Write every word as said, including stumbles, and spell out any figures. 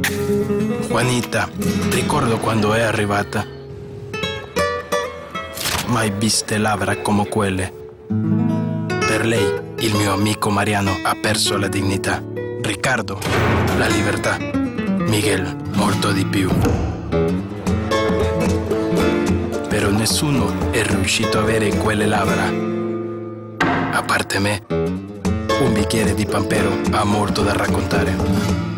Juanita, ricordo quando è arrivata. Mai viste labbra come quelle. Per lei, il mio amico Mariano ha perso la dignità. Riccardo, la libertà. Miguel, molto di più. Però nessuno è riuscito a avere quelle labbra. A parte me, un bicchiere di Pampero ha molto da raccontare.